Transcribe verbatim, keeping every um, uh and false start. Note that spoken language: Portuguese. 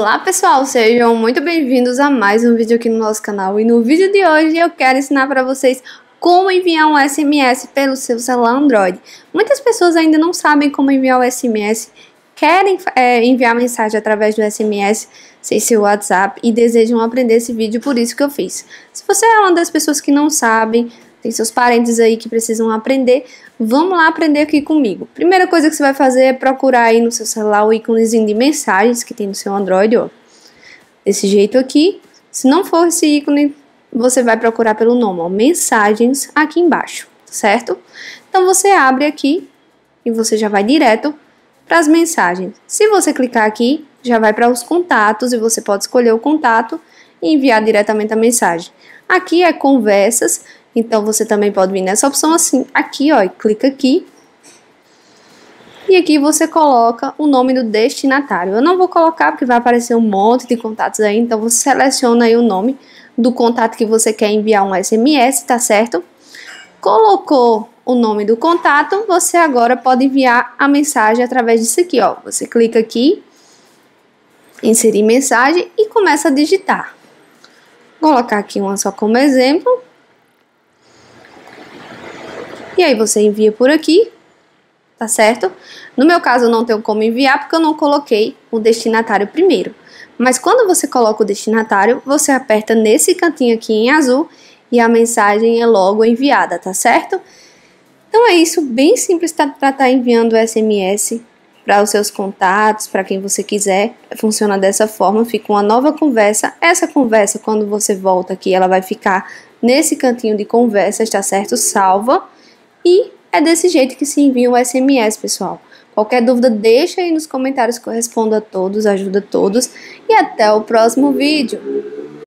Olá pessoal, sejam muito bem-vindos a mais um vídeo aqui no nosso canal. E no vídeo de hoje eu quero ensinar para vocês como enviar um S M S pelo seu celular Android. Muitas pessoas ainda não sabem como enviar o S M S, querem é, enviar mensagem através do S M S sem seu WhatsApp e desejam aprender esse vídeo, por isso que eu fiz. Se você é uma das pessoas que não sabem, tem seus parentes aí que precisam aprender, vamos lá aprender aqui comigo. Primeira coisa que você vai fazer é procurar aí no seu celular o íconezinho de mensagens que tem no seu Android, ó. Desse jeito aqui. Se não for esse ícone, você vai procurar pelo nome, ó, mensagens aqui embaixo, certo? Então você abre aqui e você já vai direto para as mensagens. Se você clicar aqui, já vai para os contatos e você pode escolher o contato e enviar diretamente a mensagem. Aqui é conversas. Então, você também pode vir nessa opção assim, aqui, ó, e clica aqui. E aqui você coloca o nome do destinatário. Eu não vou colocar porque vai aparecer um monte de contatos aí, então você seleciona aí o nome do contato que você quer enviar um S M S, tá certo? Colocou o nome do contato, você agora pode enviar a mensagem através disso aqui, ó. Você clica aqui, inserir mensagem e começa a digitar. Vou colocar aqui uma só como exemplo. E aí você envia por aqui, tá certo? No meu caso eu não tenho como enviar porque eu não coloquei o destinatário primeiro. Mas quando você coloca o destinatário, você aperta nesse cantinho aqui em azul e a mensagem é logo enviada, tá certo? Então é isso, bem simples para estar enviando o S M S para os seus contatos, para quem você quiser. Funciona dessa forma, fica uma nova conversa. Essa conversa, quando você volta aqui, ela vai ficar nesse cantinho de conversas, tá certo? Salva. E é desse jeito que se envia um S M S, pessoal. Qualquer dúvida, deixa aí nos comentários que eu respondo a todos, ajuda a todos. E até o próximo vídeo.